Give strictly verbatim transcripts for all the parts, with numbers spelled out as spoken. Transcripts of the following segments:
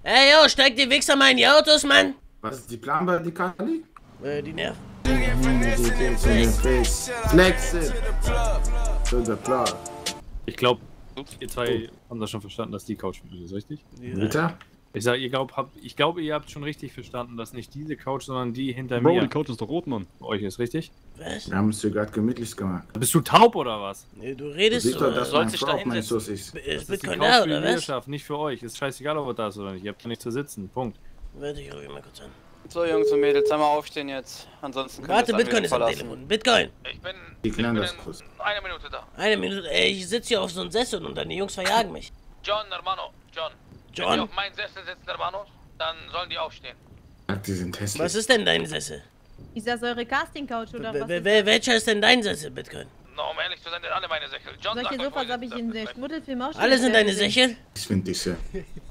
Ey, yo, steigt die Wichser mal in die Autos, Mann. Was ist die Plan bei die Kali? Äh, die Nerven. Flexen. To the plug. Ich glaube, ihr zwei haben das schon verstanden, dass die Couch ist, richtig? Ja. Bitte? Ich sag, ihr glaubt, hab, ich glaube, ihr habt schon richtig verstanden, dass nicht diese Couch, sondern die hinter Bro, mir die Couch ist doch rot, Mann. bei euch ist, richtig? Was? Wir haben es dir gerade gemütlich gemacht. Bist du taub oder was? Nee, du Du redest siehst doch, oder? dass sollst mein dich Frau da auf mein hinsetzen. Sus ist. Ist Das ist die Bitcoin Couch da, für die oder was? Leserschaft, nicht für euch. Ist scheißegal, ob er da ist oder nicht. Ihr habt ja nicht zu sitzen. Punkt. Warte, ich rufe ihn mal kurz an. So, Jungs und Mädels, einmal aufstehen jetzt. Ansonsten können Warte, wir das Bitcoin Anwesen ist am verlassen. Telefon. Bitcoin. Ich bin, Die ich klären bin das in kurz. einer Minute da. Eine Minute, ey, ich sitze hier auf so einem Sessel und deine Jungs verjagen mich. John, hermano, John. Wenn John? die auf meinen Sessel sitzen, hermano, dann sollen die aufstehen. Ach, die sind hässlich. Was ist denn dein Sessel? Ist das eure Casting-Couch oder was? Wel- Ist wel- Welcher ist denn dein Sessel, Bitcoin? No, um ehrlich zu sein, sind alle meine Sessel. John, Solche sag mal, Sofas wo habe ich sitzt in der? der Schmuddelfilm auch schon. Alle sind deine gesehen. Sächel? Ich finde die schön.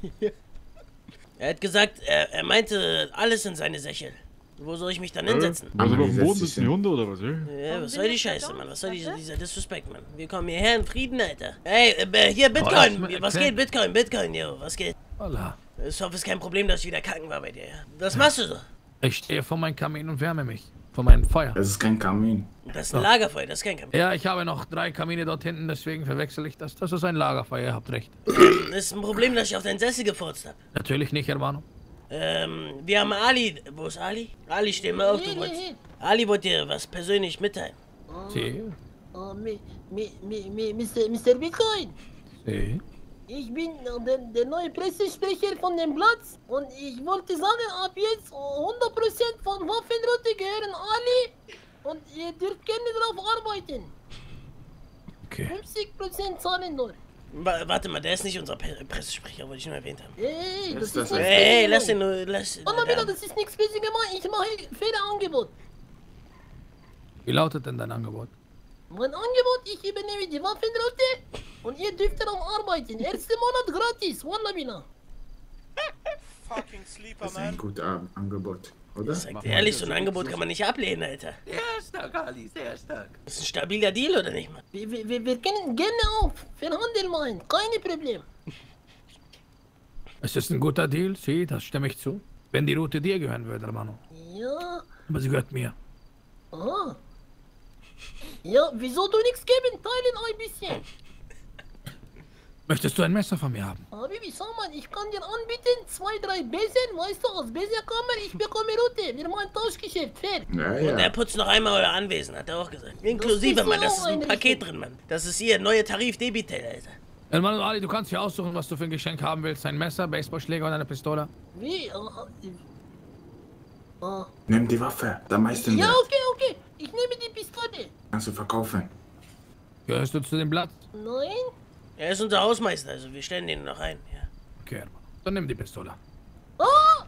Er hat gesagt, er, er meinte, alles sind seine Sächel. Wo soll ich mich dann hinsetzen? Also Mama, auf dem die Boden setzt sich sitzen die hin. Hunde oder was, ey? Ja, Warum was bin soll die ich da Scheiße, doch? Mann? Was soll die, Warte. dieser Disrespect, Mann? Wir kommen hierher in Frieden, Alter. Ey, äh, hier, Bitcoin. Was geht, Bitcoin, Bitcoin, yo, was geht? Hola. Ich hoffe, es ist kein Problem, dass ich wieder kacken war bei dir. Ja? Was machst du so? Ich stehe vor meinem Kamin und wärme mich. Vor meinem Feuer. Das ist kein Kamin. Das ist ein Lagerfeuer, das ist kein Kamin. Ja, ich habe noch drei Kamine dort hinten, deswegen verwechsel ich das. Das ist ein Lagerfeuer, ihr habt recht. Das ist ein Problem, dass ich auf deinen Sessel gefurzt hab. Natürlich nicht, Hermano. Ähm, wir haben Ali. Wo ist Ali? Ali, steh mal auf, du wolltest. Ali wollte dir was persönlich mitteilen. Sie, Oh, mi, mi, mi, mi, Mister Mister Bitcoin, sie. ich bin äh, der, der neue Pressesprecher von dem Platz und ich wollte sagen, ab jetzt hundert Prozent von Waffenroute gehören Ali und ihr dürft gerne drauf arbeiten. Okay. fünfzig Prozent zahlen nur. Wa- warte mal, der ist nicht unser Pe Pressesprecher, wollte ich nur erwähnt haben. Ey, das Ist ist das nichts ein- Ey, böse lass den gemeint. nur, lass den. Mama, wieder, das ist nichts böse gemeint, ich mache faire Angebot. Wie lautet denn dein Angebot? Mein Angebot, ich übernehme die Waffenroute und ihr dürft daran arbeiten. Erster Monat gratis, Wallah Bina. Fucking sleeper, Das ist ein man. gutes Angebot, oder? Sag dir ehrlich, so ein Angebot kann man nicht ablehnen, Alter. Sehr stark, Ali, sehr stark. Das ist ein stabiler Deal, oder nicht, Mann? Wir, wir, wir- wir können gerne auf, verhandeln meinen, keine Problem. Es ist ein guter Deal, sie, das stimme ich zu. Wenn die Route dir gehören würde, Hermano. Ja, Aber sie gehört mir. aha. Ja, wieso du nichts geben, teilen ein bisschen. Möchtest du ein Messer von mir haben? Habibi, schau mal, ich kann dir anbieten, zwei, drei Besen, weißt du, aus Besenkammer, ich bekomme Route, wir machen Tauschgeschäft, fair. Ja, Und er ja. putzt noch einmal euer Anwesen, hat er auch gesagt. Inklusive, Das ist Mann, so das ist ein einrichten. Paket drin, Mann. Das ist hier, neue Tarif Debitel, Alter. Hermano Ali, du kannst hier aussuchen, was du für ein Geschenk haben willst. Ein Messer, Baseballschläger oder eine Pistole. Wie? Ah, ah, ah. Nimm die Waffe, der meisten Ja, Wert. okay, okay, ich nehme die Pistole. Kannst du verkaufen. Gehörst du zu dem Blatt? Nein? Er ist unser Hausmeister, also wir stellen den noch ein, ja. Okay, Hermano. Dann nimm die Pistole. Ah!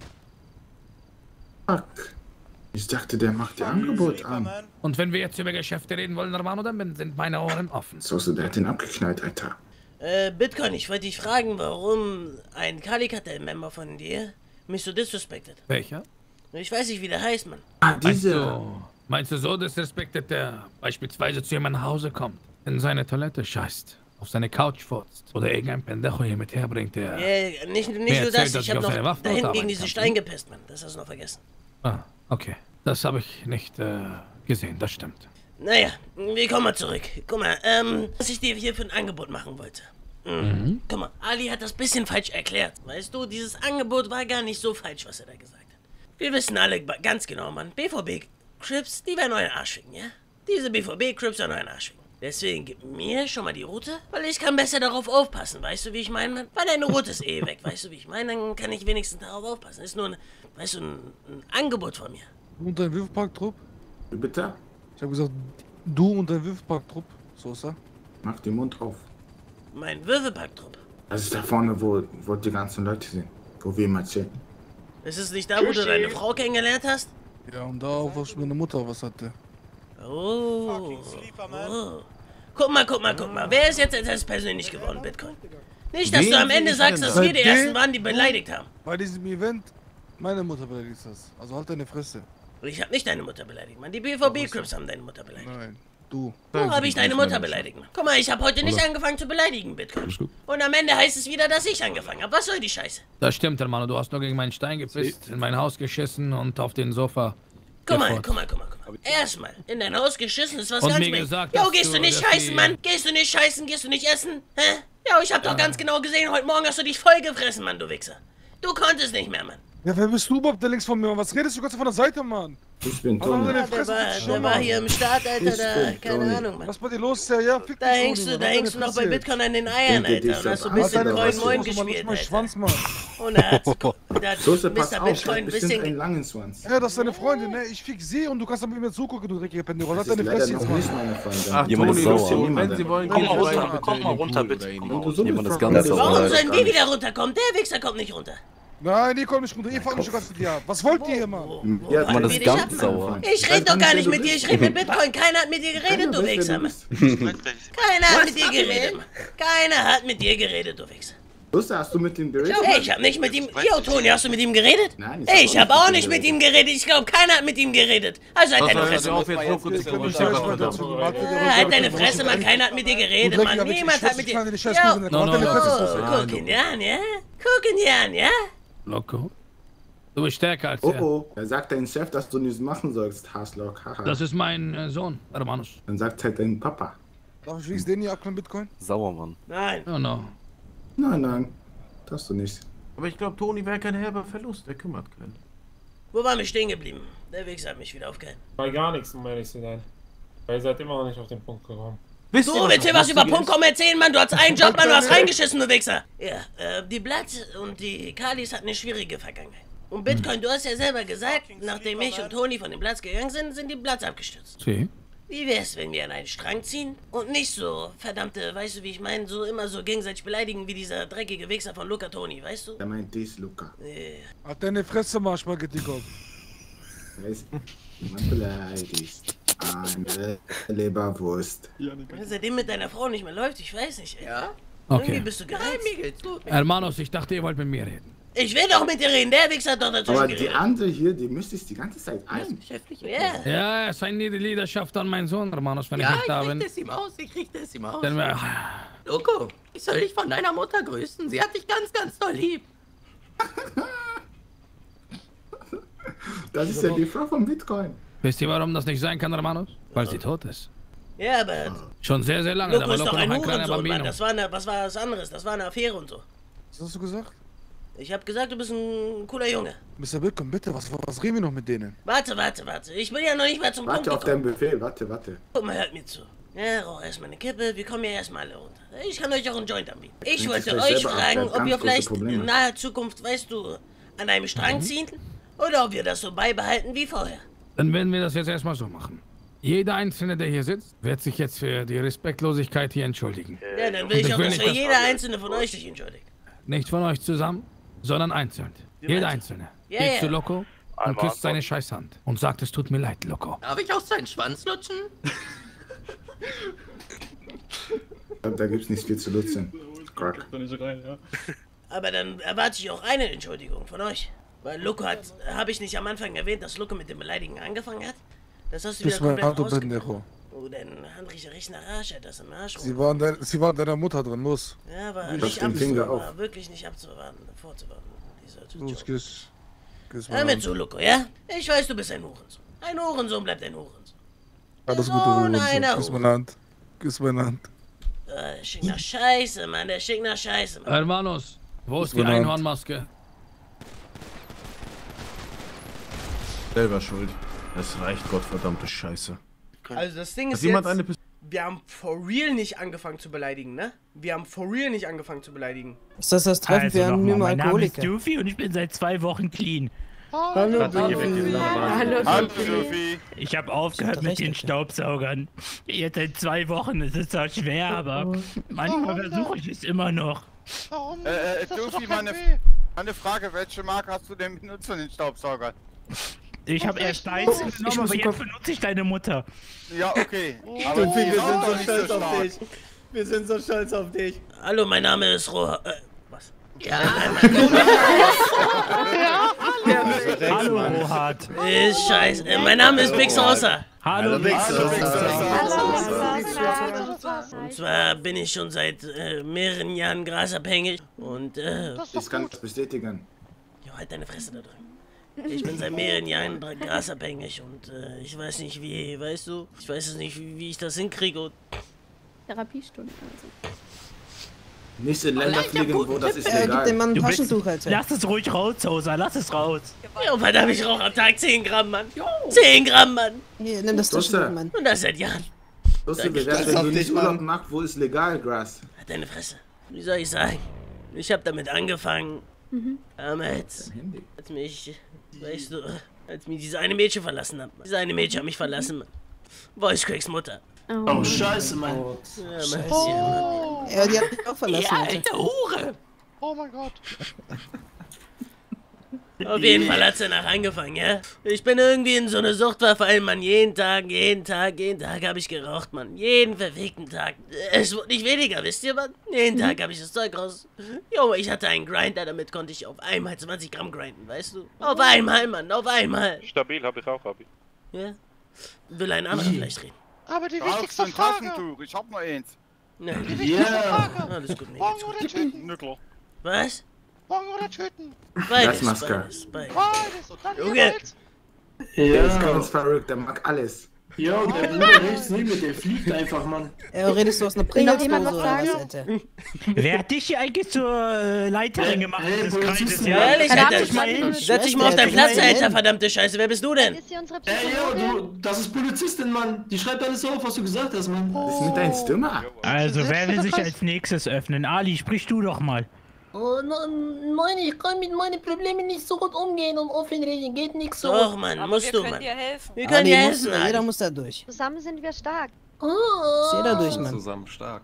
Fuck. Ich dachte, der macht dir Angebot Sleeper, an. man. Und wenn wir jetzt über Geschäfte reden wollen, Hermano, dann sind meine Ohren offen. So, so, der hat den abgeknallt, Alter. Äh, Bitcoin, ich wollte dich fragen, warum ein Kali-Kartell-Member von dir mich so disrespektet. Welcher? Ich weiß nicht, wie der heißt, Mann. Ah, Meinst diese. du, meinst du so disrespektet, der beispielsweise zu jemandem nach Hause kommt, in seine Toilette scheißt, auf seine Couch furzt oder irgendein Pendejo hier mit herbringt, der... Äh, nicht nicht Wer nur erzählt, das, dass ich ich hab auf noch seine Waffen da hinten ausarbeiten gegen diesen kann? Stein gepisst, Mann. Das hast du noch vergessen. Ah, okay. Das habe ich nicht äh, gesehen, das stimmt. Naja, wir kommen mal zurück. Guck mal, ähm, was ich dir hier für ein Angebot machen wollte. Mhm. Guck mal, Ali hat das bisschen falsch erklärt. Weißt du, dieses Angebot war gar nicht so falsch, was er da gesagt hat. Wir wissen alle ba- ganz genau, Mann, B V B-Crips, die werden euren Arsch ficken, ja? Diese B V B-Crips werden euren Arsch ficken. Deswegen gib mir schon mal die Route, weil ich kann besser darauf aufpassen, weißt du, wie ich meine, Mann? Weil deine Route ist eh weg, weißt du, wie ich meine? Dann kann ich wenigstens darauf aufpassen. Ist nur ein, weißt du, ein, ein Angebot von mir. Und dein Würfelpark-Trupp? Wie bitte? Ich habe gesagt, du und dein Würfelpark-Trupp, Sosa. Mach den Mund auf. Mein Würfelpacktrupp. Das ist da vorne, wo, wo die ganzen Leute sind. Wo wir immer chillen. Ist es nicht da, wo du deine Frau kennengelernt hast? Ja, und da auch, was meine Mutter was hatte. Oh. Fucking sleeper, man. oh. Guck mal, guck mal, guck mal. Wer ist jetzt als persönlich geworden, Bitcoin? Nicht, dass Wen du am will Ende ich sagst, denn dass da? wir die Bei Ersten dem- waren, die beleidigt haben. Bei diesem Event, meine Mutter beleidigt das. Also halt deine Fresse. Ich hab nicht deine Mutter beleidigt, Mann. Die B V B-Crips haben deine Mutter beleidigt. Nein. Du. Wo habe ich deine Mutter beleidigt? Guck mal, ich habe heute nicht angefangen zu beleidigen, Bitcoin. Und am Ende heißt es wieder, dass ich angefangen habe. Was soll die Scheiße? Das stimmt, Hermano. Du hast nur gegen meinen Stein gepisst, in mein Haus geschissen und auf den Sofa. Guck mal, guck mal, guck mal, guck mal. Erstmal, in dein Haus geschissen ist was Und ganz mir anderes. gesagt, Jo, dass gehst du du- nicht dass scheißen, die- Mann? Gehst du nicht scheißen? Gehst du nicht essen? Hä? Ja, ich hab doch ganz genau gesehen, heute Morgen hast du dich voll gefressen, Mann, du Wichser. Du konntest nicht mehr, Mann. Ja, wer bist du überhaupt, der links von mir? Was redest du ganz von der Seite, Mann? Ich bin Alter, Toni. deine Der Fresse, war, fick dich der schon, war Mann. hier im Start, Alter, Ich da, bin keine Toni. Ahnung, Mann. Was bei dir los ist, ja? Ja, fick Da dich, hängst Toni, du, da Mann. hängst du Deine noch bei Fresse. Bitcoin an den Eiern, Denke dich Alter. Und hast du ein doch bisschen an, Moin Alter. Moin Mann, gespielt, mein Alter. Schwanz, Mann. Und da hat, da hat Soße, pass Mister auf, Bitcoin ein ein bisschen bisschen... einen langen Schwanz. Ja, das ist deine Freundin, ne? Ich fick sie und du kannst dann mit mir zugucken, du dreckige Pendejo. Das Halt ist deine leider Fresse noch jetzt, nicht Mann. meine Freundin. Ach, Jemand Toni, ist sauer. auf jeden Und wenn Fall sie da. wollen, Komm gehen mal sie runter, rein. komm mal runter, bitte. Und du so Jemand bist ist doch ganz wieder sauer. Warum dabei. sollen wir wieder runterkommen? Der Wichser kommt nicht runter. Nein, die kommt nicht runter. Ihr fangt mich schon ganz mit dir ab. Was wollt ihr hier, Mann? Ja, Wo Man wollen ist wir dich ganz abmachen? sauer. Ich rede doch gar nicht mit dir, ich rede mit Bitcoin. Keiner hat mit dir geredet, du Wichser, Mann. Keiner hat mit dir geredet, Mann. Keiner hat mit dir geredet, du Wichser. Soße, hast du mit ihm geredet? Ey, ich hab nicht mit ihm... Jo, Toni, hast du mit ihm geredet? Nein, Ey, ich hab hab auch nicht mit ihm geredet. Ich glaube, keiner hat mit ihm geredet. Also halt deine Fresse. auf, jetzt Loco zu Ich kommen. mich gleich weiter zu. Ja, halt deine Fresse, Mann. Keiner hat mit dir geredet, Du Mann. Dreckige, Niemand ich hat mit dir... scheiß dich Jo, an, deine No, no, no. Fresse, oh, Soße. guck ihn an, ja? Guck ihn an, ja? Loco. Du bist stärker als Oh er. oh, er sagt dein Chef, dass du nichts machen sollst, Harslock. Haha. Das ist mein äh, Sohn, Hermanos. Dann sagt halt dein Papa. Darf ich wenigstens den hier abklären, Bitcoin? Sauer, Mann. Nein. Oh no. Nein, nein, darfst du nicht. Aber ich glaube, Toni wäre kein herber Verlust. Der kümmert keinen. Wo waren wir stehen geblieben? Der Wichser hat mich wieder aufgehalten. Bei gar nichts, um ehrlich zu sein. Weil ihr seid immer noch nicht auf den Punkt gekommen. Wisst Du willst hier was über Punktcom erzählen, Mann? Du hast einen Job, Mann, du hast reingeschissen, du Wichser. Ja, äh, die Blatt und die Kalis hatten eine schwierige Vergangenheit. Und Bitcoin, du hast ja selber gesagt, nachdem ich und Toni von dem Platz gegangen sind, sind die Platz abgestürzt. Sie? Wie wär's, wenn wir an einen Strang ziehen und nicht so, verdammte, weißt du, wie ich meine, so immer so gegenseitig beleidigen wie dieser dreckige Wichser von Luca Toni, weißt du? Er meint dies, Luca. Äh, Halt deine Fresse, Mann, Spaghetti Gott. Weißt du, man beleidigt. Eine Leberwurst. seitdem mit deiner Frau nicht mehr läuft, ich weiß nicht, ey. Ja? Irgendwie Okay. bist du gereizt. Hermanos, ich dachte, ihr wollt mit mir reden. Ich will doch mit dir reden, der Wichser hat doch dazwischen Aber die geredet. andere hier, die mischt sich die ganze Zeit ein. Ja. Ja, es sei die Leaderschaft an meinen Sohn, Hermanos, wenn ich nicht da bin. ihm aus, ich krieg das ihm aus. Dann wär, Loco, ich soll dich von deiner Mutter grüßen. Sie hat dich ganz, ganz doll lieb. Das ist ja die Frau von Bitcoin. wisst ihr, warum das nicht sein kann, Hermanos? Weil sie tot ist. Ja, aber Schon sehr, sehr lange. Da Loco war ist doch Loco noch ein ein kleiner Hurensohn, Mann. Bambino. Das war eine, was war was anderes? Das war eine Affäre und so. Was hast du gesagt? Ich hab gesagt, du bist ein cooler Junge. Mister Bitcoin, bitte, was, was reden wir noch mit denen? Warte, warte, warte. Ich bin ja noch nicht mal zum Punkt Warte auf gekommen. deinen Befehl, warte, warte. Guck mal, hört mir zu. Ja, rauch erstmal eine Kippe, wir kommen ja erstmal alle runter. Ich kann euch auch einen Joint anbieten. Ich Bringt wollte sich euch selber ab, fragen, der hat ob ganz ihr große vielleicht Probleme. in naher Zukunft, weißt du, an einem Strang ziehen oder ob wir das so beibehalten wie vorher. Dann werden wir das jetzt erstmal so machen. Jeder Einzelne, der hier sitzt, wird sich jetzt für die Respektlosigkeit hier entschuldigen. Ja, dann will Und ich ich auch, will dass nicht, für dass- jeder einzelne von euch sich entschuldigt. Nicht von euch zusammen, sondern einzeln. Jeder Einzelne. Ja, Geht ja. zu Loco und küsst seine Scheißhand. Und sagt, es tut mir leid, Loco. Darf ich auch seinen Schwanz lutschen? Da gibt's nichts viel zu nutzen. Crack. Aber dann erwarte ich auch eine Entschuldigung von euch. Weil Loco hat, habe ich nicht am Anfang erwähnt, dass Loco mit dem Beleidigen angefangen hat? Das hast du wieder Das war komplett Auto rausgenommen. Pendejo. Oh, dein Hand riecht ja richtig nach Arsch, er hat das im Arsch Sie rum. war, an dein, sie war an deiner Mutter dran, los. Ja, war Lass nicht den Finger abzuwarten, auf. war wirklich nicht abzuwarten, vorzuwarten. Dieser Los, Joke. küss. Küss Hör meine mir Hand. zu, Loco, ja? Ich weiß, du bist ein Hurensohn. Ein Hurensohn bleibt ein Hurensohn. Alles Sohn Gute, Hurensohn. einer Küss meine Hand. Küss meine Hand. Äh, der schickt nach Scheiße, Mann, der schickt nach Scheiße, Mann. Hermanos, wo ist die Gute Hand. Einhornmaske? Selber schuld. Das reicht, Gottverdammte Scheiße. Also das Ding Hat ist jemand jetzt, eine Pistole? wir haben for real nicht angefangen zu beleidigen, ne? Wir haben for real nicht angefangen zu beleidigen. Ist das das Treffen für anonyme Alkoholiker? Doofy und ich bin seit zwei Wochen clean. Hallo, Hallo, Sophie. Ich habe aufgehört mit den Staubsaugern. Jetzt seit zwei Wochen ist es zwar schwer, aber manchmal versuche ich es immer noch. Äh, äh, Doofy, meine, meine Frage, welche Marke hast du denn benutzt von den Staubsaugern? Ich habe erst deins genommen, aber jetzt benutze ich deine Mutter. Ja, okay. Aber Doofy, die wir raucht sind doch so nicht stolz so auf stark. dich. Wir sind so stolz auf dich. Hallo, mein Name ist Roha... Äh, was? Ja. Hallo, Rohat. Ist scheiße. Äh, mein Name ist Big Saucer. Hallo, Und zwar bin ich schon seit äh, mehreren Jahren grasabhängig und äh... Ich kann das bestätigen. Jo, halt deine Fresse da drüben. Ich bin seit mehreren Jahren grasabhängig und äh, ich weiß nicht wie, weißt du? Ich weiß es nicht, wie, wie ich das hinkriege und... Therapiestunde also. Nicht in Länder fliegen, wo das ist Äh, gib legal. dem Mann ein Du bist- Taschentuch, Alter. Lass es ruhig raus, Sosa, lass es raus. Jo, verdammt, ich rauche am Tag zehn Gramm, Mann. zehn Gramm, Mann. Hier, nimm das Soße. Taschentuch, Mann. Und das seit Jahren. Das Danke. ist wenn du nicht Urlaub machst, wo ist legal, Gras? Halt deine Fresse. Wie soll ich sagen? Ich hab damit angefangen, Mhm. damals, als mich, weißt du, als mich diese eine Mädchen verlassen hat. Diese eine Mädchen hat mich verlassen, Mann. Voice Cracks Mutter. Oh, Oh, scheiße, Mann. Ja, Scheiße. Mann. Ja, die hat mich auch verlassen, Ja, Alter. alte Hure. Oh mein Gott. Auf jeden Fall hat's danach angefangen, ja? Ich bin irgendwie in so eine Sucht verfallen, Mann. Jeden Tag, jeden Tag, jeden Tag habe ich geraucht, Mann. Jeden verfickten Tag. Es wurde nicht weniger, wisst ihr, Mann? Jeden Tag habe ich das Zeug raus. Jo, ich hatte einen Grinder, damit konnte ich auf einmal zwanzig Gramm grinden, weißt du? Auf einmal, Mann, auf einmal. Stabil, hab ich auch, hab ich. Ja? Will ein anderer vielleicht reden? Aber die Brauchst du wichtigste ein Frage. Taschentuch? Ich hab nur eins. Nein. Die wichtigste Ja. Frage. Alles gut, mir Morgen geht's oder gut. töten? Na klar. Was? Morgen oder töten? Beides, Maske. beides, beides. Beides. Und dann Junge. jeweils. Der ist Ja. ganz verrückt, der mag alles. Ja, der Bruder rechts neben mir, der fliegt einfach, Mann. Ja, redest du aus einer Will noch jemand Pringelsdose was oder was, sagen? Alter? Wer hat dich hier eigentlich zur äh, Leiterin gemacht hey, des Polizisten, Kreises? Ja, Ja, ehrlich, Verdammt, Alter. ich mal hin. Setz dich mal auf deinen Schwester, Platz, Alter. Alter, verdammte Scheiße. Wer bist du denn? Ist sie unsere Ey, yo, Psychologin? du, das ist Polizistin, Mann. Die schreibt alles auf, was du gesagt hast, Mann. Das ist mit deinem Stimme. Also, wer will sich als nächstes öffnen? Ali, sprich du doch mal. Oh, na, nein, ich kann mit meinen Problemen nicht so gut umgehen und offen reden. Geht nicht so. Doch, Mann, musst du, Mann. helfen. Wir können Ali, dir musst helfen, du, jeder Ali. muss da durch. Zusammen sind wir stark. Ah, Ist jeder durch, Mann. Zusammen stark.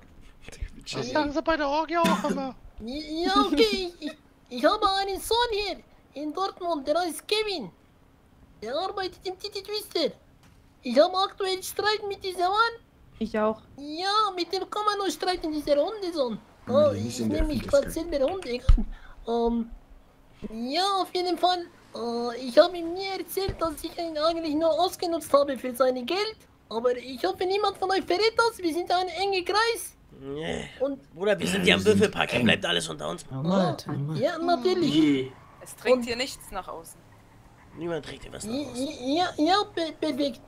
Das sagen sie bei der Orgie auch immer. Ja, okay, ich, ich, ich habe einen Sohn hier in Dortmund, der heißt Kevin. Der arbeitet im Titi Twister. Ich habe aktuell Streit mit diesem Mann. Ich auch. Ja, mit dem kann man nur streiten, dieser Hundesohn. Oh, nicht ich in der nehme mich gerade Öffentlichkeit. selber Hunde. Ähm, ja, auf jeden Fall. Äh, ich habe ihm nie erzählt, dass ich ihn eigentlich nur ausgenutzt habe für sein Geld. Aber ich hoffe, niemand von euch verrät das. Wir sind ein enger Kreis. Nee. Und Bruder, wir sind ja am Würfelpark. Hier bleibt alles unter uns. Normal, Ah, normal. ja, natürlich. Je. Es trägt hier nichts nach außen. Niemand trägt dir was nach Ja, Hause. ja, ja, per perfekt.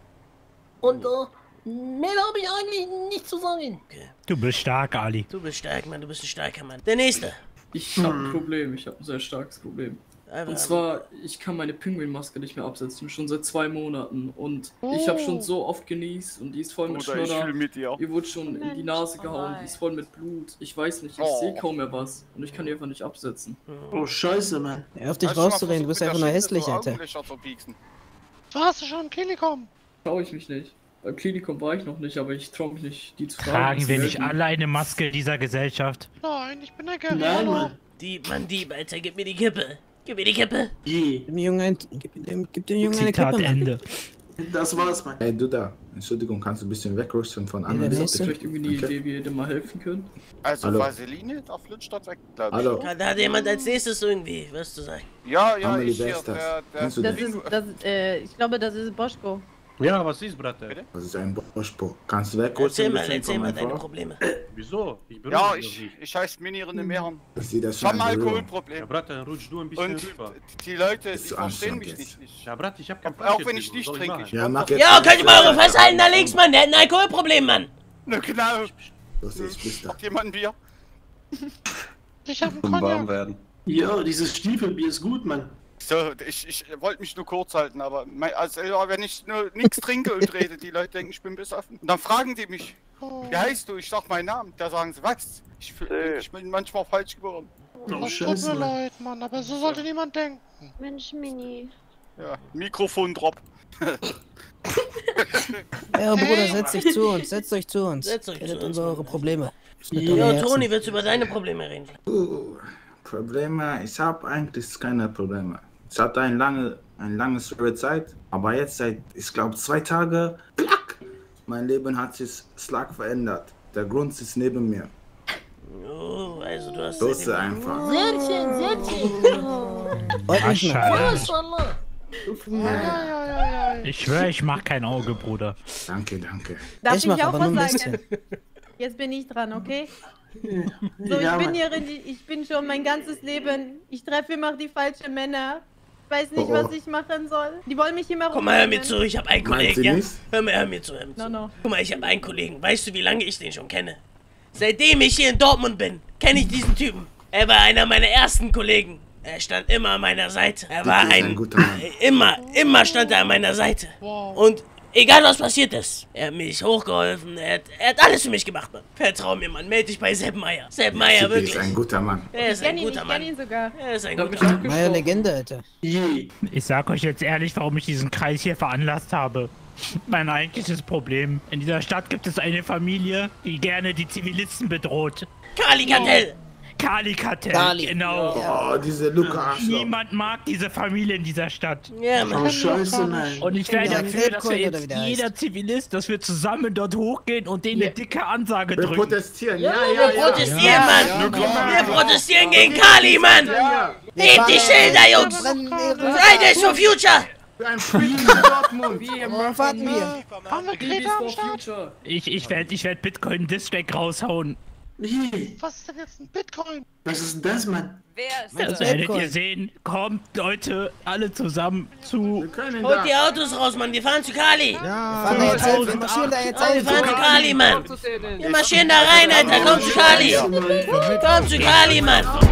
Und äh, mehr habe ich eigentlich nicht zu sagen. Okay. Du bist stark, Ali. Du bist stark, Mann. Du bist ein starker Mann. Der Nächste. Ich habe ein Problem, ich habe ein sehr starkes Problem. Einfach Und zwar, ich kann meine Pinguinmaske nicht mehr absetzen, schon seit zwei Monaten. Und ich habe schon so oft genießt und die ist voll mit Bruder, ich Schnodder. fühl mit dir. Ihr wurde schon in die Nase gehauen, die ist voll mit Blut. Ich weiß nicht, ich Oh. sehe kaum mehr was. Und ich kann die einfach nicht absetzen. Oh, scheiße, Mann. Hör auf dich Hast du mal rauszureden, du bist versucht, einfach nur mit der Schere hässlich, so Alter. Augenlöcher zu pieksen? Du hast ja schon ein Klinikum. Traue ich mich nicht. Beim Klinikum war ich noch nicht, aber ich traue mich nicht, die zu fragen. Tragen wir zu nicht helfen. alle eine Maske dieser Gesellschaft? Nein, ich bin der Nein, Guerrero. Mann. Dieb, Mann, Dieb, Alter. Gib mir die Kippe. Gib mir die Kippe. Je. Gib dem Jungen, ein, gib, dem, gib dem Jungen eine Zitat Kippe, Mann. Ende. Das war's, Mann. Hey, du da. Entschuldigung, kannst du ein bisschen wegrüsten von der anderen nächste. Habt ihr vielleicht irgendwie eine Okay. Idee, wie ihr dem mal helfen könnt? Also Hallo. Vaseline, da flutscht das weg, glaub ich. Hallo. Da hat jemand als nächstes irgendwie was zu sagen. Ja, ja, Amelie, ich wer hier, ist das? der, der, Kennst du Das den? ist, das, äh, ich glaube, das ist Boschko. Ja, was ist, Bratte? Das ist ein Boschpo. Kannst du wegrüsten? Erzähl mal, bisschen erzähl von mal meiner deine Frau? Probleme. Wieso? Ich bin Ja, ich, ich heiße Minieren im Meeren. Das sieht das Ich habe ein schon an Berührung. Alkoholproblem. Ja, Bratte, dann rutsch du ein bisschen Und rüber. die Leute, die Ist zu verstehen anstrengend mich jetzt. nicht. nicht. Ja, Bratte, ich hab kein Auch wenn ich nicht Soll trinke. machen? Ich Ja, mach jetzt. Ja, könnt ihr mal eure Fresse halten da links, Mann. Der hat ein Alkoholproblem, Mann. Na genau. Los, ich bist da. Hat jemand ein Bier? Ich hab einen Zum warm Cognac. werden. Ja, dieses Stiefelbier ist gut, Mann. So, ich, ich wollte mich nur kurz halten, aber mein, also, wenn ich nur nichts trinke und rede, die Leute denken, ich bin besoffen. Und dann fragen die mich, Oh, wie heißt du? Ich sag meinen Namen. Da sagen sie, was? Ich, fühl- ich bin manchmal falsch geboren. das tut scheiße, mir Mann. leid, Mann, aber so sollte niemand denken. Mensch, Mini. Ja, Mikrofon-Drop. Ja, Bruder, setz dich zu uns, setzt euch zu uns. Setzt euch zu Redet uns, uns eure Probleme. Mit Jo, euren Toni, Herzen. willst du über deine Probleme reden? Uh, Probleme, ich habe eigentlich keine Probleme. Ich hatte eine lange, eine lange schwere Zeit, aber jetzt seit, ich glaube, zwei Tagen, klack, mein Leben hat sich stark verändert. Der Grund ist neben mir. Oh, also du hast... So ist es einfach. Sehr schön, sehr schön. Heute nicht mehr. Maschallah. Ich schwöre, ich mach kein Auge, Bruder. Danke, danke. Darf Ich ich, mach auch aber nur was ein sagen? Jetzt bin ich dran, okay? So, Ja, ich bin Mann. hier, in die, ich bin schon mein ganzes Leben. Ich treffe immer die falschen Männer. Ich weiß nicht, Oh, oh. was ich machen soll. Die wollen mich immer Komm mal, hör mir rumbringen. zu, ich hab einen Meint Kollegen, sie ja? nicht? Hör mir, hör mir zu, hör mir zu. No, no. Guck mal, ich hab einen Kollegen. Weißt du, wie lange ich den schon kenne? Seitdem ich hier in Dortmund bin, kenne ich diesen Typen. Er war einer meiner ersten Kollegen. Er stand immer an meiner Seite. Er war Dicky ist ein... ein guter Mann. Immer, immer stand er an meiner Seite. Und egal was passiert ist, er hat mich hochgeholfen. Er hat, er hat alles für mich gemacht, Mann. Vertrau mir, Mann. Meld dich bei Sepp Meier. Sepp Meier, Dicky wirklich. ist ein guter Mann. Er ist Ich kenn ein ihn, guter ich Mann. kenn ihn sogar. Er ist ein Da guter bin ich Mann. Meine Legende, Alter. Je. Ich sag euch jetzt ehrlich, warum ich diesen Kreis hier veranlasst habe. Mein eigentliches Problem. In dieser Stadt gibt es eine Familie, die gerne die Zivilisten bedroht. Kali-Kartell. Kali-Kartell, Kali. genau. Oh, diese Luca-Arschloch. Niemand mag diese Familie in dieser Stadt. Ja, Mann. Oh, scheiße, nein. Und ich wäre Ja, dafür, dass wir Bitcoin oder jetzt wie der jeder heißt. Zivilist, dass wir zusammen dort hochgehen und denen eine dicke Ansage Wir drücken. protestieren, ja, Wir ja, ja. protestieren, Ja, Mann. ja, Wir protestieren gegen Kali, Mann. Hebt die Schilder, Jungs. Fridays for Future. Für ein Frieden in Dortmund. Worauf warten wir? Babys for Future. Ich, ich werde ich werd Bitcoin Distrack raushauen. Je. Was ist denn jetzt ein Bitcoin? Was ist denn das, Mann? Wer ist Das das? werdet Bitcoin. ihr sehen. Kommt, Leute, alle zusammen zu. Wir können Holt da. die Autos raus, Mann. Wir fahren zu Kali. Wir fahren da jetzt ein, wir marschieren da jetzt Oh, wir ein. fahren zu Kali, Mann. Wir marschieren da rein, Alter. Komm zu Kali. Komm zu Kali, Mann.